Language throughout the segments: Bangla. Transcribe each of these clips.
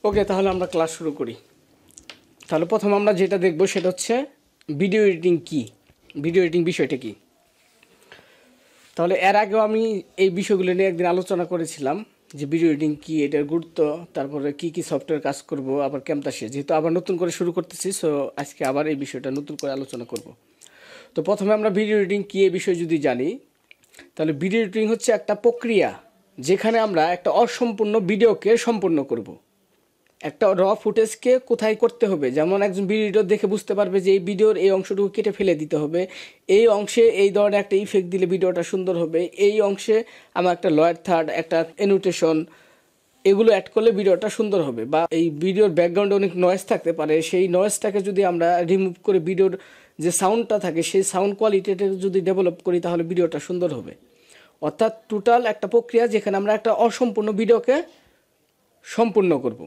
ওকে, তাহলে আমরা ক্লাস শুরু করি। তাহলে প্রথম আমরা যেটা দেখব সেটা হচ্ছে ভিডিও এডিটিং কি, ভিডিও এডিটিং বিষয়টা কি। তাহলে এর আগেও আমি এই বিষয়গুলো নিয়ে একদিন আলোচনা করেছিলাম যে ভিডিও এডিটিং কি, এটার গুরুত্ব, তারপরে কি কি সফটওয়্যার কাজ করব, আবার ক্যামতাসিয়া যেহেতু আবার নতুন করে শুরু করতেছি, সো আজকে আবার এই বিষয়টা নতুন করে আলোচনা করব। তো প্রথমে আমরা ভিডিও এডিটিং কি এই বিষয় যদি জানি, তাহলে ভিডিও এডিটিং হচ্ছে একটা প্রক্রিয়া যেখানে আমরা একটা অসম্পূর্ণ ভিডিওকে সম্পূর্ণ করব। একটা র ফুটেজকে কোথায় করতে হবে, যেমন একজন ভিডিও দেখে বুঝতে পারবে যে এই ভিডিওর এই অংশটুকু কেটে ফেলে দিতে হবে, এই অংশে এই ধরনের একটা ইফেক্ট দিলে ভিডিওটা সুন্দর হবে, এই অংশে আমার একটা লয়ার থার্ড, একটা অ্যানোটেশন, এগুলো অ্যাড করলে ভিডিওটা সুন্দর হবে। বা এই ভিডিওর ব্যাকগ্রাউন্ডে অনেক নয়েজ থাকতে পারে, সেই নয়েজটাকে যদি আমরা রিমুভ করে ভিডিওর যে সাউন্ডটা থাকে সেই সাউন্ড কোয়ালিটিটা যদি ডেভেলপ করি তাহলে ভিডিওটা সুন্দর হবে। অর্থাৎ টোটাল একটা প্রক্রিয়া যেখানে আমরা একটা অসম্পূর্ণ ভিডিওকে সম্পূর্ণ করব।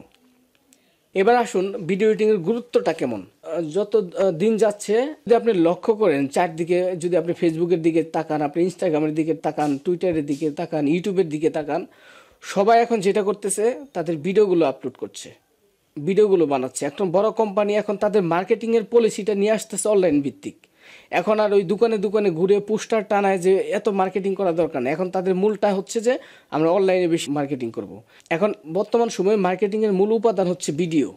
এবার আসুন ভিডিও এডিটিংয়ের গুরুত্বটা কেমন। যত দিন যাচ্ছে যদি আপনি লক্ষ্য করেন চারদিকে, যদি আপনি ফেসবুকের দিকে তাকান, আপনি ইনস্টাগ্রামের দিকে তাকান, টুইটারের দিকে তাকান, ইউটিউবের দিকে তাকান, সবাই এখন যেটা করতেছে তাদের ভিডিওগুলো আপলোড করছে, ভিডিওগুলো বানাচ্ছে। একদম বড় কোম্পানি এখন তাদের মার্কেটিংয়ের পলিসিটা নিয়ে আসতেছে অনলাইন ভিত্তিক। এখন আর ওই দোকানে দোকানে ঘুরে পোস্টার টানায় যে এত মার্কেটিং করা দরকার না। এখন তাদের মূলটা হচ্ছে যে আমরা অনলাইনে বেশি মার্কেটিং করব। এখন বর্তমান সময়ে মার্কেটিংয়ের মূল উপাদান হচ্ছে ভিডিও।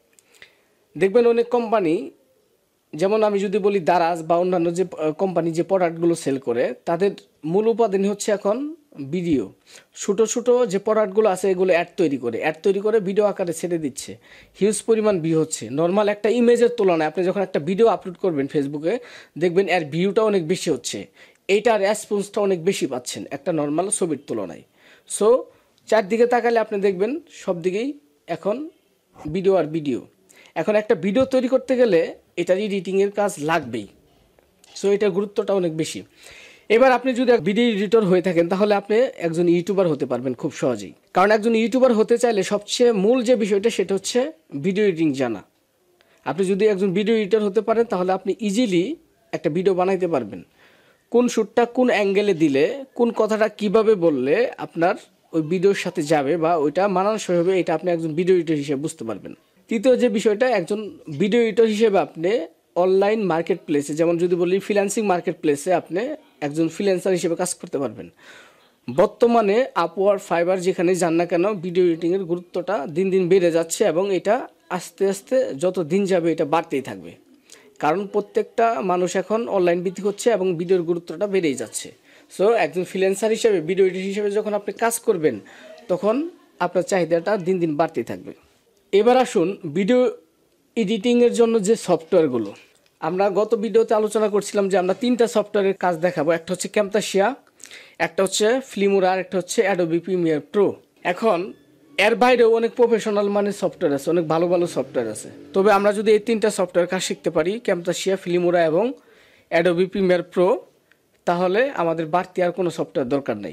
দেখবেন অনেক কোম্পানি, যেমন আমি যদি বলি দারাজ বা অন্যান্য যে কোম্পানি যে প্রোডাক্টগুলো সেল করে, তাদের মূল উপাদান হচ্ছে এখন ভিডিও। ছোটো ছোটো যে প্রোডাক্টগুলো আছে এগুলো অ্যাড তৈরি করে ভিডিও আকারে ছেড়ে দিচ্ছে, হিউজ পরিমাণ ভিউ হচ্ছে। নর্মাল একটা ইমেজের তুলনায় আপনি যখন একটা ভিডিও আপলোড করবেন ফেসবুকে, দেখবেন এর ভিউটা অনেক বেশি হচ্ছে, এইটার রেসপন্সটা অনেক বেশি পাচ্ছেন একটা নর্মাল ছবির তুলনায়। সো চারদিকে তাকালে আপনি দেখবেন সব দিকেই এখন ভিডিও আর ভিডিও। এখন একটা ভিডিও তৈরি করতে গেলে এটার এডিটিংয়ের কাজ লাগবেই, সো এটার গুরুত্বটা অনেক বেশি। এবার আপনি যদি ভিডিও এডিটর হয়ে থাকেন তাহলে আপনি একজন ইউটিউবার হতে পারবেন খুব সহজেই। কারণ একজন ইউটিউবার হতে চাইলে সবচেয়ে মূল যে বিষয়টা সেটা হচ্ছে ভিডিও এডিটিং জানা। আপনি যদি একজন ভিডিও এডিটর হতে পারেন তাহলে আপনি ইজিলি একটা ভিডিও বানাইতে পারবেন। কোন শ্যুটটা কোন অ্যাঙ্গেলে দিলে, কোন কথাটা কিভাবে বললে আপনার ওই ভিডিওর সাথে যাবে বা ওইটা মানানসই হবে, এটা আপনি একজন ভিডিও এডিটর হিসেবে বুঝতে পারবেন। তৃতীয় যে বিষয়টা, একজন ভিডিও এডিটর হিসেবে আপনি অনলাইন মার্কেট প্লেসে, যেমন যদি বলি ফ্রিল্যান্সিং মার্কেট প্লেসে, আপনি একজন ফ্রিল্যান্সার হিসেবে কাজ করতে পারবেন। বর্তমানে আপওয়ার্ক, ফাইবার যেখানে যান না কেন, ভিডিও এডিটিংয়ের গুরুত্বটা দিন দিন বেড়ে যাচ্ছে এবং এটা আস্তে আস্তে যত দিন যাবে এটা বাড়তেই থাকবে। কারণ প্রত্যেকটা মানুষ এখন অনলাইন ভিত্তিক হচ্ছে এবং ভিডিওর গুরুত্বটা বেড়েই যাচ্ছে। সো একজন ফ্রিল্যান্সার হিসেবে, ভিডিও এডিটর হিসেবে যখন আপনি কাজ করবেন তখন আপনার চাহিদাটা দিন দিন বাড়তেই থাকবে। এবার আসুন ভিডিও এডিটিংয়ের জন্য যে সফটওয়্যারগুলো, আমরা গত ভিডিওতে আলোচনা করছিলাম যে আমরা 3টা সফটওয়্যারের কাজ দেখাবো। একটা হচ্ছে ক্যামতাসিয়া, একটা হচ্ছে ফিল্মোরা, আর একটা হচ্ছে অ্যাডোবি প্রিমিয়ার প্রো। এখন এর বাইরেও অনেক প্রফেশনাল মানের সফটওয়্যার আছে, অনেক ভালো ভালো সফটওয়্যার আছে। তবে আমরা যদি এই 3টা সফটওয়্যার কাজ শিখতে পারি, ক্যামতাসিয়া, ফিল্মোরা এবং অ্যাডোবি প্রিমিয়ার প্রো, তাহলে আমাদের বাড়তি আর কোনো সফটওয়্যার দরকার নেই।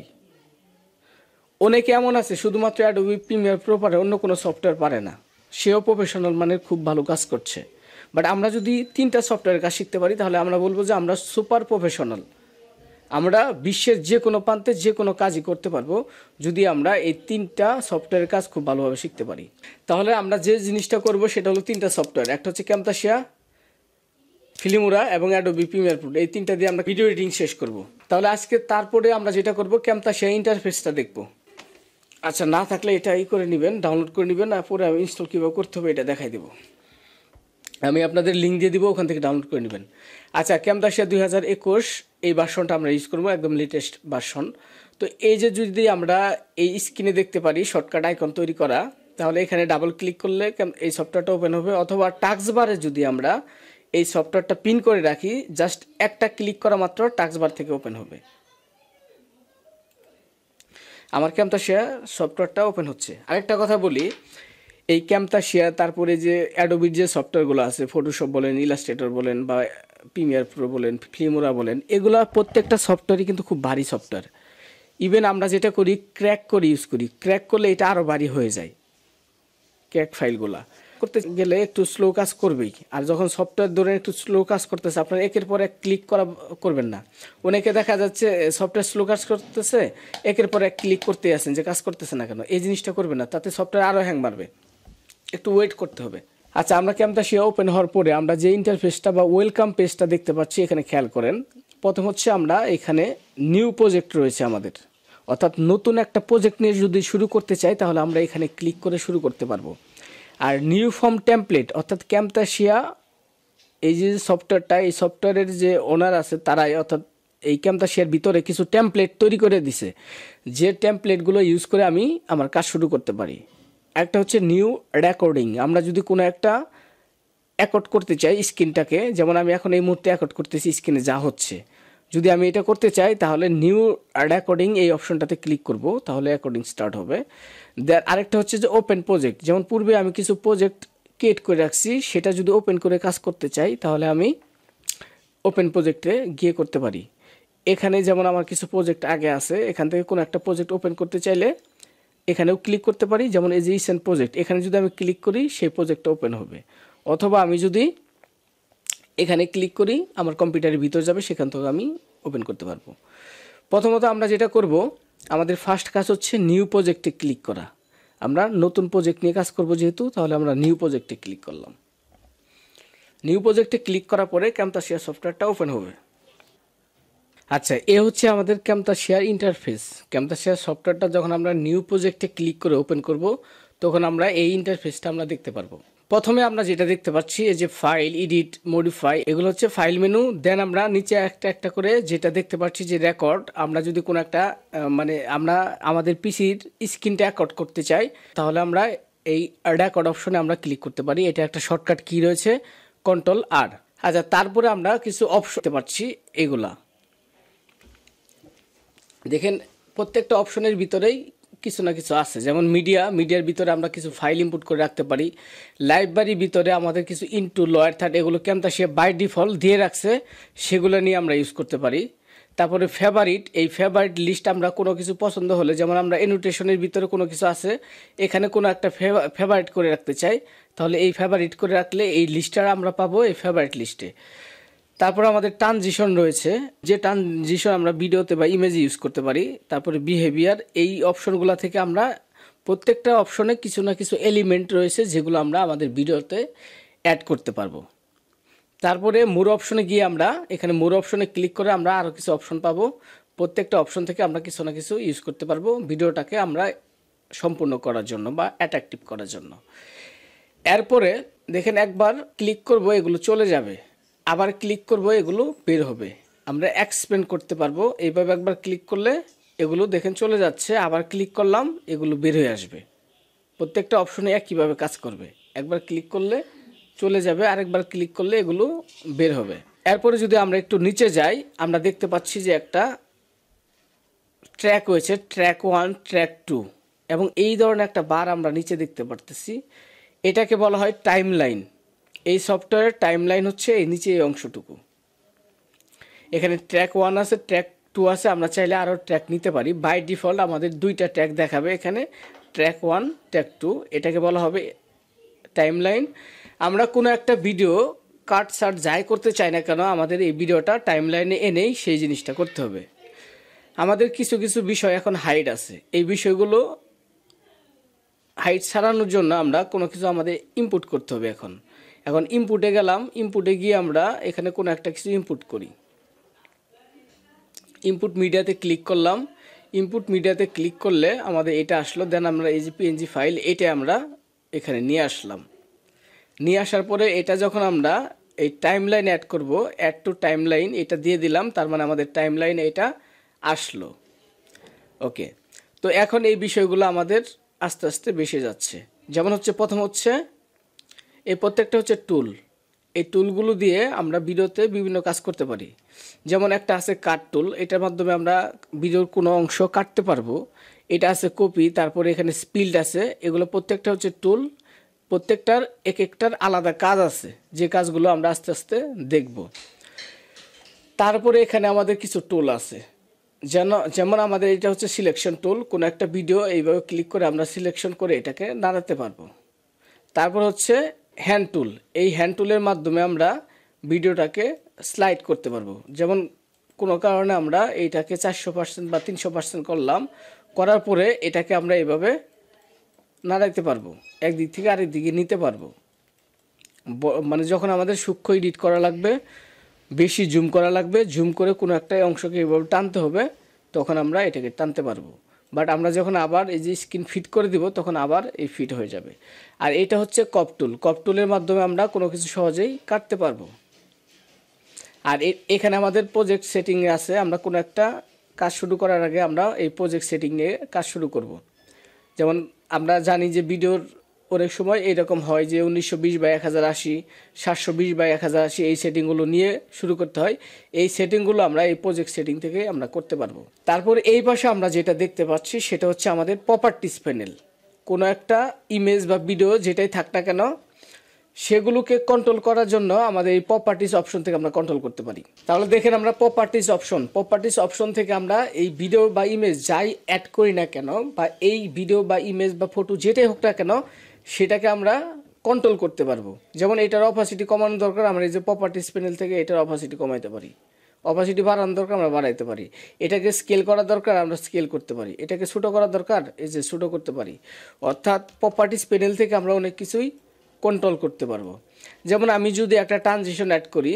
অনেকে এমন আছে শুধুমাত্র অ্যাডোবি প্রিমিয়ার প্রো পারে, অন্য কোনো সফটওয়্যার পারে না, সেও প্রফেশনাল মানের খুব ভালো কাজ করছে। বাট আমরা যদি 3টা সফটওয়্যারের কাজ শিখতে পারি তাহলে আমরা বলবো যে আমরা সুপার প্রফেশনাল। আমরা বিশ্বের যে কোনো প্রান্তে যে কোনো কাজই করতে পারবো যদি আমরা এই 3টা সফটওয়্যারের কাজ খুব ভালোভাবে শিখতে পারি। তাহলে আমরা যে জিনিসটা করব সেটা হলো 3টা সফটওয়্যার, একটা হচ্ছে ক্যামতাসিয়া, ফিল্মোরা এবং অ্যাডোবি প্রিমিয়ার প্রো। এই 3টা দিয়ে আমরা ভিডিও এডিটিং শেষ করব। তাহলে আজকে তারপরে আমরা যেটা করব, ক্যামতাসিয়া ইন্টারফেসটা দেখব। আচ্ছা, না থাকলে এটাই করে নেবেন, ডাউনলোড করে নেবেন, আর পরে আমি ইনস্টল কীভাবে করতে হবে এটা দেখাই দেবো। আমি আপনাদের লিঙ্ক দিয়ে দিব, ওখান থেকে ডাউনলোড করে নেবেন। আচ্ছা, ক্যামতাসিয়া 2021 এই ভার্সনটা আমরা ইউজ করবো, একদম লেটেস্ট ভার্সন। তো এই যে যদি আমরা এই স্ক্রিনে দেখতে পারি শর্টকাট আইকন তৈরি করা, তাহলে এখানে ডাবল ক্লিক করলে এই সফটওয়্যারটা ওপেন হবে। অথবা টাস্ক বারে যদি আমরা এই সফটওয়্যারটা পিন করে রাখি, জাস্ট একটা ক্লিক করা মাত্র টাস্ক বার থেকে ওপেন হবে। আমার ক্যামতাসিয়া সফটওয়্যারটা ওপেন হচ্ছে। আরেকটা কথা বলি, এই ক্যামতাসিয়া তারপরে যে অ্যাডোবির যে সফটওয়্যারগুলো আছে, ফটোশপ বলেন, ইলাস্ট্রেটর বলেন, বা প্রিমিয়ার প্রো বলেন, ফিল্মোরা বলেন, এগুলো প্রত্যেকটা সফটওয়্যারই কিন্তু খুব ভারী সফটওয়্যার। ইভেন আমরা যেটা করি ক্র্যাক করে ইউজ করি, ক্র্যাক করলে এটা আরও ভারী হয়ে যায়। ক্র্যাক ফাইলগুলা করতে গেলে একটু স্লো কাজ করবেই। আর যখন সফটওয়্যার ধরে একটু স্লো কাজ করতেছে, আপনার একের পর এক ক্লিক করা করবেন না। অনেকে দেখা যাচ্ছে সফটওয়্যার স্লো কাজ করতেছে, একের পর এক ক্লিক করতে আসেন যে কাজ করতেছে না কেন, এই জিনিসটা করবেন না, তাতে সফটওয়্যার আরও হ্যাং মারবে। একটু ওয়েট করতে হবে। আচ্ছা, আমরা ক্যামতাসিয়া ওপেন হওয়ার পরে আমরা যে ইন্টারফেসটা বা ওয়েলকাম পেজটা দেখতে পাচ্ছি, এখানে খেয়াল করেন। প্রথম হচ্ছে আমরা এখানে নিউ প্রজেক্ট রয়েছে আমাদের, অর্থাৎ নতুন একটা প্রজেক্ট নিয়ে যদি শুরু করতে চাই তাহলে আমরা এখানে ক্লিক করে শুরু করতে পারবো। আর নিউ ফর্ম টেমপ্লেট, অর্থাৎ ক্যামতাসিয়া এই যে সফটওয়্যারটা, এই সফটওয়্যারের যে ওনার আছে তারাই, অর্থাৎ এই ক্যামতাসিয়ার ভিতরে কিছু টেমপ্লেট তৈরি করে দিছে, যে টেমপ্লেটগুলো ইউজ করে আমি আমার কাজ শুরু করতে পারি। একটা হচ্ছে নিউ রেকর্ডিং, আমরা যদি কোনো একটা অ্যাকর্ড করতে চাই স্ক্রিনটাকে, যেমন আমি এখন এই মুহূর্তে অ্যাকর্ড করতেছি স্ক্রিনে যা হচ্ছে, যদি আমি এটা করতে চাই তাহলে নিউ রেকর্ডিং এই অপশনটাতে ক্লিক করব, তাহলে রেকর্ডিং স্টার্ট হবে। আরেকটা হচ্ছে যে ওপেন প্রজেক্ট, যেমন পূর্বে আমি কিছু প্রজেক্ট ক্রিয়েট করে রাখছি, সেটা যদি ওপেন করে কাজ করতে চাই তাহলে আমি ওপেন প্রজেক্টে গিয়ে করতে পারি। এখানে যেমন আমার কিছু প্রজেক্ট আগে আছে, এখান থেকে কোনো একটা প্রজেক্ট ওপেন করতে চাইলে এখানেও ক্লিক করতে পারি, যেমন এই যে রিসেন্ট প্রজেক্ট, এখানে যদি আমি ক্লিক করি সেই প্রজেক্টটা ওপেন হবে। অথবা আমি যদি এখানে ক্লিক করি আমার কম্পিউটারের ভিতর যাবে, সেখান থেকে আমি ওপেন করতে পারবো। প্রথমত আমরা যেটা করব, আমাদের ফার্স্ট কাজ হচ্ছে নিউ প্রজেক্টে ক্লিক করা। আমরা নতুন প্রজেক্ট নিয়ে কাজ করব যেহেতু, তাহলে আমরা নিউ প্রজেক্টে ক্লিক করলাম। নিউ প্রজেক্টে ক্লিক করার পরে ক্যামতাসিয়া সফটওয়্যারটা ওপেন হবে। আচ্ছা, এ হচ্ছে আমাদের ক্যামতাসিয়ার ইন্টারফেস। ক্যামতাসিয়ার সফটওয়্যারটা যখন আমরা নিউ প্রজেক্টে ক্লিক করে ওপেন করব, তখন আমরা এই ইন্টারফেসটা আমরা দেখতে পারবো। প্রথমে আমরা যেটা দেখতে পাচ্ছি, এই যে ফাইল, এডিট, মডিফাই, এগুলো হচ্ছে ফাইল মেনু। দেন আমরা নিচে একটা একটা করে যেটা দেখতে পাচ্ছি যে রেকর্ড, আমরা যদি কোনো একটা আমরা আমাদের পিসির স্ক্রিনটা রেকর্ড করতে চাই তাহলে আমরা এই রেকর্ড অপশনে আমরা ক্লিক করতে পারি। এটা একটা শর্টকাট কি রয়েছে, Ctrl+R। আচ্ছা, তারপরে আমরা কিছু অপশন দেখতে পাচ্ছি, এগুলা দেখেন প্রত্যেকটা অপশনের ভিতরেই কিছু না কিছু আছে। যেমন মিডিয়ার ভিতরে আমরা কিছু ফাইল ইনপুট করে রাখতে পারি। লাইব্রেরির ভিতরে আমাদের কিছু ইনটু, লয়ার থার্ড, এগুলো ক্যামতাসিয়া বাই ডিফল্ট দিয়ে রাখছে, সেগুলো নিয়ে আমরা ইউজ করতে পারি। তারপরে ফেভারিট, এই ফেভারিট লিস্ট আমরা কোনো কিছু পছন্দ হলে, যেমন আমরা এনোটেশনের ভিতরে কোনো কিছু আছে, এখানে কোনো একটা ফেভারিট করে রাখতে চাই, তাহলে এই ফেভারিট করে রাখলে এই লিস্টটা আমরা পাবো এই ফেভারিট লিস্টে। তারপরে আমাদের ট্রানজিশন রয়েছে, যে ট্রানজিশন আমরা ভিডিওতে বা ইমেজে ইউজ করতে পারি। তারপরে বিহেভিয়ার, এই অপশনগুলো থেকে আমরা প্রত্যেকটা অপশনে কিছু না কিছু এলিমেন্ট রয়েছে যেগুলো আমরা আমাদের ভিডিওতে অ্যাড করতে পারবো। তারপরে মোর অপশনে গিয়ে আমরা এখানে মোর অপশনে ক্লিক করে আমরা আরও কিছু অপশন পাবো। প্রত্যেকটা অপশন থেকে আমরা কিছু না কিছু ইউজ করতে পারবো ভিডিওটাকে আমরা সম্পূর্ণ করার জন্য বা অ্যাট্রাকটিভ করার জন্য। এরপরে দেখেন একবার ক্লিক করব এগুলো চলে যাবে, আবার ক্লিক করব এগুলো বের হবে। আমরা এক্সপেন্ড করতে পারবো, এইভাবে একবার ক্লিক করলে এগুলো দেখেন চলে যাচ্ছে, আবার ক্লিক করলাম এগুলো বের হয়ে আসবে। প্রত্যেকটা অপশনে একইভাবে কাজ করবে, একবার ক্লিক করলে চলে যাবে, আরেকবার ক্লিক করলে এগুলো বের হবে। এরপরে যদি আমরা একটু নিচে যাই, আমরা দেখতে পাচ্ছি যে একটা ট্র্যাক হয়েছে, ট্র্যাক 1, ট্র্যাক 2, এবং এই ধরনের একটা বার আমরা নিচে দেখতে পারতেছি। এটাকে বলা হয় টাইম লাইন। এই সফটওয়্যারের টাইম লাইন হচ্ছে এই নিচে এই অংশটুকু। এখানে ট্র্যাক 1 আছে, ট্র্যাক 2 আছে, আমরা চাইলে আরও ট্র্যাক নিতে পারি। বাই ডিফল্ট আমাদের দুইটা ট্র্যাক দেখাবে এখানে, ট্র্যাক 1, ট্র্যাক 2, এটাকে বলা হবে টাইম লাইন। আমরা কোনো একটা ভিডিও কাট সার্ট যাই করতে চাই না কেন, আমাদের এই ভিডিওটা টাইম লাইনে এনেই সেই জিনিসটা করতে হবে। আমাদের কিছু কিছু বিষয় এখন হাইড আছে, এই বিষয়গুলো হাইড ছাড়ানোর জন্য আমরা কোনো কিছু আমাদের ইনপুট করতে হবে। এখন ইনপুটে গেলাম, ইনপুটে গিয়ে আমরা এখানে কোনো একটা কিছু ইনপুট করি। ইনপুট মিডিয়াতে ক্লিক করলাম, ইনপুট মিডিয়াতে ক্লিক করলে আমাদের এটা আসলো। দেন আমরা এই যে পিএনজি ফাইল, এটা আমরা এখানে নিয়ে আসলাম। নিয়ে আসার পরে এটা যখন আমরা এই টাইম লাইন অ্যাড করব, অ্যাড টু টাইম লাইন এটা দিয়ে দিলাম, তার মানে আমাদের টাইম লাইন এটা আসলো। ওকে, তো এখন এই বিষয়গুলো আমাদের আস্তে আস্তে বেশি যাচ্ছে। যেমন হচ্ছে প্রথম হচ্ছে এই প্রত্যেকটা হচ্ছে টুল, এই টুলগুলো দিয়ে আমরা ভিডিওতে বিভিন্ন কাজ করতে পারি। যেমন একটা আছে কাট টুল, এটার মাধ্যমে আমরা ভিডিওর কোনো অংশ কাটতে পারবো। এটা আছে কপি, তারপরে এখানে স্পিল্ড আছে, এগুলো প্রত্যেকটা হচ্ছে টুল, প্রত্যেকটার এক একটার আলাদা কাজ আছে, যে কাজগুলো আমরা আস্তে আস্তে দেখব। তারপরে এখানে আমাদের কিছু টুল আছে, যেমন আমাদের এটা হচ্ছে সিলেকশন টুল, কোনো একটা ভিডিও এইভাবে ক্লিক করে আমরা সিলেকশন করে এটাকে নাড়াতে পারবো। তারপর হচ্ছে হ্যান্ড টুল, এই হ্যান্ড টুলের মাধ্যমে আমরা ভিডিওটাকে স্লাইড করতে পারবো। যেমন কোনো কারণে আমরা এইটাকে 400% বা 300% করলাম, করার পরে এটাকে আমরা এইভাবে নাড়াইতে পারবো, একদিক থেকে আরেক দিকে নিতে পারবো। মানে যখন আমাদের সূক্ষ্ম এডিট করা লাগবে, বেশি জুম করা লাগবে, জুম করে কোনো একটা অংশকে এভাবে টানতে হবে, তখন আমরা এটাকে টানতে পারবো। বাট আমরা যখন আবার এই যে স্ক্রিন ফিট করে দিব তখন আবার এই ফিট হয়ে যাবে। আর এটা হচ্ছে কপ টুল। কপ টুলের মাধ্যমে আমরা কোনো কিছু সহজেই কাটতে পারবো। আর এখানে আমাদের প্রজেক্ট সেটিংয়ে আছে, আমরা কোনো একটা কাজ শুরু করার আগে আমরা এই প্রজেক্ট সেটিং নিয়ে কাজ শুরু করব। যেমন আমরা জানি যে ভিডিওর অনেক সময় এরকম হয় যে 1920x1080, 720x1080 এই সেটিংগুলো নিয়ে শুরু করতে হয়। এই সেটিংগুলো আমরা এই প্রজেক্ট সেটিং থেকে আমরা করতে পারবো। তারপর এই পাশে আমরা যেটা দেখতে পাচ্ছি সেটা হচ্ছে আমাদের প্রপার্টিস প্যানেল। কোনো একটা ইমেজ বা ভিডিও যেটাই থাক না কেন সেগুলোকে কন্ট্রোল করার জন্য আমাদের এই প্রপার্টিস অপশন থেকে আমরা কন্ট্রোল করতে পারি। তাহলে দেখেন আমরা প্রপার্টিস অপশন থেকে আমরা এই ভিডিও বা ইমেজ যাই অ্যাড করি না কেন, বা এই ভিডিও বা ইমেজ বা ফটো যেটাই হোক না কেন সেটাকে আমরা কন্ট্রোল করতে পারবো। যেমন এটার অপাসিটি কমানো দরকার, আমরা এই যে প্রপার্টিস প্যানেল থেকে এটার অপাসিটি কমাইতে পারি। অপাসিটি বাড়ানো দরকার, আমরা বাড়াইতে পারি। এটাকে স্কেল করা দরকার, আমরা স্কেল করতে পারি। এটাকে ছোটো করা দরকার, এই যে ছোটো করতে পারি। অর্থাৎ প্রপার্টিস প্যানেল থেকে আমরা অনেক কিছুই কন্ট্রোল করতে পারবো। যেমন আমি যদি একটা ট্রানজিশন অ্যাড করি,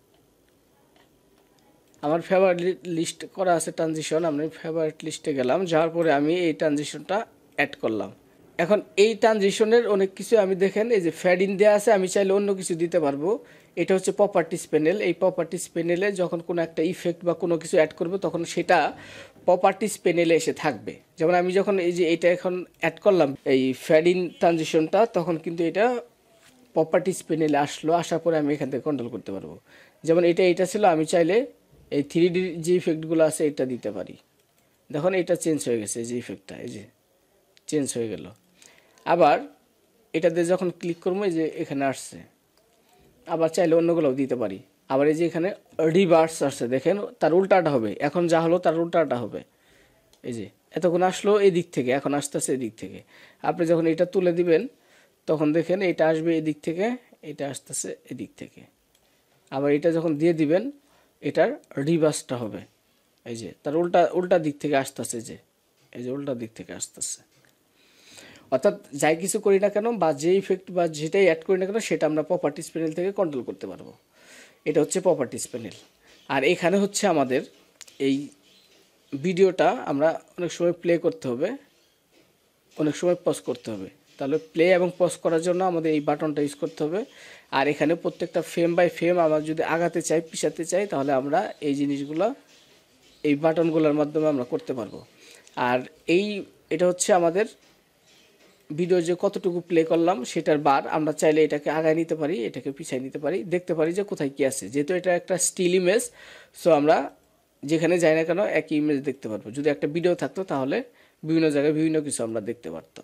আমার ফেভারিট লিস্ট করা আছে ট্রানজিশন, আমি ফেভারিট লিস্টে গেলাম, যাওয়ার পরে আমি এই ট্রানজিশনটা অ্যাড করলাম। এখন এই ট্রানজিশনের অনেক কিছু আমি দেখেন এই যে ফ্যাড ইন দেওয়া আছে, আমি চাইলে অন্য কিছু দিতে পারবো। এটা হচ্ছে প্রপার্টিস প্যানেল। এই প্রপার্টিস প্যানেলে যখন কোনো একটা ইফেক্ট বা কোনো কিছু অ্যাড করবো তখন সেটা প্রপার্টিস প্যানেলে এসে থাকবে। যেমন আমি যখন এই যে এটা এখন অ্যাড করলাম এই ফ্যাড ইন ট্রানজিশনটা, তখন কিন্তু এটা প্রপার্টিস প্যানেলে আসলো, আসার পরে আমি এখান থেকে কন্ট্রোল করতে পারবো। যেমন এটা ছিল, আমি চাইলে এই 3D যে ইফেক্টগুলো আছে এটা দিতে পারি। দেখুন এটা চেঞ্জ হয়ে গেছে, যে ইফেক্টটা এই যে চেঞ্জ হয়ে গেল। আবার এটাতে যখন ক্লিক করবো এই যে এখানে আসছে, আবার চাইলে অন্যগুলোও দিতে পারি। আবার এই যে এখানে রিভার্স আসছে, দেখেন তার উল্টাটা হবে, এখন যা হলো তার উল্টাটা হবে। এই যে এতক্ষণ আসলো এদিক থেকে, এখন আসতেছে এদিক থেকে। আপনি যখন এটা তুলে দিবেন তখন দেখেন এটা আসবে এদিক থেকে, এটা আসতেছে এদিক থেকে। আবার এটা যখন দিয়ে দিবেন এটার রিভার্সটা হবে, এই যে তার উল্টা দিক থেকে আসতেছে, যে এই যে উল্টা দিক থেকে আসতেছে। অর্থাৎ যাই কিছু করি না কেন বা যে ইফেক্ট বা যেটাই অ্যাড করি না কেন সেটা আমরা প্রপার্টিস প্যানেল থেকে কন্ট্রোল করতে পারবো। এটা হচ্ছে প্রপার্টিস প্যানেল। আর এখানে হচ্ছে আমাদের এই ভিডিওটা আমরা অনেক সময় প্লে করতে হবে, অনেক সময় পজ করতে হবে। তাহলে প্লে এবং পজ করার জন্য আমাদের এই বাটনটা ইউজ করতে হবে। আর এখানে প্রত্যেকটা ফ্রেম বাই ফ্রেম আমরা যদি আগাতে চাই, পিছাতে চাই, তাহলে আমরা এই জিনিসগুলো এই বাটনগুলোর মাধ্যমে আমরা করতে পারবো। আর এটা হচ্ছে আমাদের ভিডিও যে কতটুকু প্লে করলাম সেটার বার। আমরা চাইলে এটাকে আগায় নিতে পারি, এটাকে পিছায় নিতে পারি, দেখতে পারি যে কোথায় কী আছে। যেহেতু এটা একটা স্টিল ইমেজ, সো আমরা যেখানে যাই না কেন একই ইমেজ দেখতে পারবো। যদি একটা ভিডিও থাকতো তাহলে বিভিন্ন জায়গায় বিভিন্ন কিছু আমরা দেখতে পারতাম।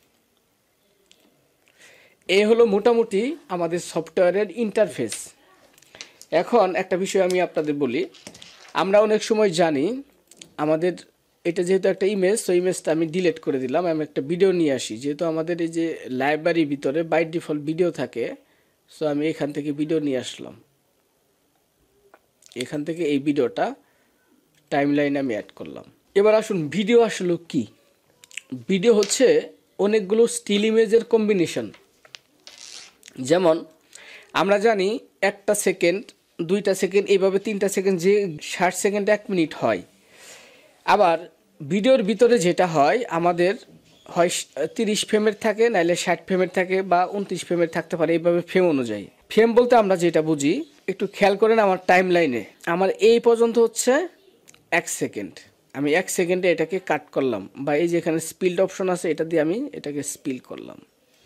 এই হলো মোটামুটি আমাদের সফটওয়্যারের ইন্টারফেস। এখন একটা বিষয় আমি আপনাদের বলি, আমরা অনেক সময় জানি আমাদের এটা যেহেতু একটা ইমেজ, তো ইমেজটা আমি ডিলিট করে দিলাম, আমি একটা ভিডিও নিয়ে আসি। যেহেতু আমাদের এই যে লাইব্রেরির ভিতরে বাই ডিফল্ট ভিডিও থাকে, সো আমি এখান থেকে ভিডিও নিয়ে আসলাম। এখান থেকে এই ভিডিওটা টাইমলাইনে আমি অ্যাড করলাম। এবার আসুন ভিডিও আসলে কি। ভিডিও হচ্ছে অনেকগুলো স্টিল ইমেজের কম্বিনেশন। যেমন আমরা জানি 1টা সেকেন্ড, 2টা সেকেন্ড, এইভাবে 3টা সেকেন্ড, যে 60 সেকেন্ড 1 মিনিট হয়। আবার ভিডিওর ভিতরে যেটা হয় আমাদের হয় 30 ফ্রেমের থাকে, নাইলে 60 ফ্রেমের থাকে, বা 29 ফ্রেমের থাকতে পারে, এইভাবে ফ্রেম অনুযায়ী। ফ্রেম বলতে আমরা যেটা বুঝি, একটু খেয়াল করেন আমার টাইম লাইনে আমার এই পর্যন্ত হচ্ছে 1 সেকেন্ড। আমি 1 সেকেন্ডে এটাকে কাট করলাম, বা এই যে এখানে স্পিল্ড অপশন আছে এটা দিয়ে আমি এটাকে স্পিল করলাম।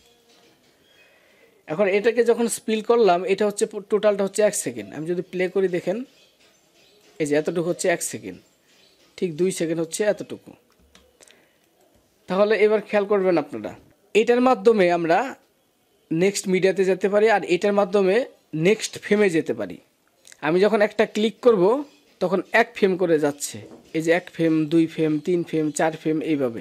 এখন এটাকে যখন স্পিল করলাম এটা হচ্ছে টোটালটা হচ্ছে 1 সেকেন্ড। আমি যদি প্লে করি দেখেন এই যে এতটুকু হচ্ছে 1 সেকেন্ড, ঠিক 2 সেকেন্ড হচ্ছে এতটুকু। তাহলে এবার খেয়াল করবেন আপনারা, এটার মাধ্যমে আমরা নেক্সট মিডিয়াতে যেতে পারি, আর এটার মাধ্যমে নেক্সট ফ্রেমে যেতে পারি। আমি যখন একটা ক্লিক করব তখন 1 ফ্রেম করে যাচ্ছে, এই যে 1 ফ্রেম, 2 ফ্রেম, 3 ফ্রেম, 4 ফ্রেম,